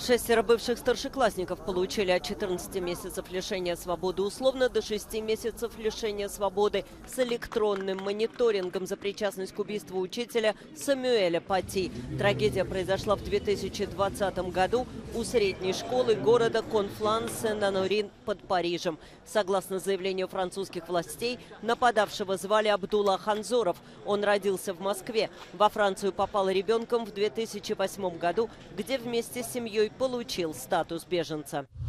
Шестеро бывших старшеклассников получили от 14 месяцев лишения свободы условно до 6 месяцев лишения свободы с электронным мониторингом за причастность к убийству учителя Самюэля Пати. Трагедия произошла в 2020 году у средней школы города Конфлан-Сен-Анорин под Парижем. Согласно заявлению французских властей, нападавшего звали Абдулла Ханзоров. Он родился в Москве. Во Францию попал ребенком в 2008 году, где вместе с семьей получил статус беженца.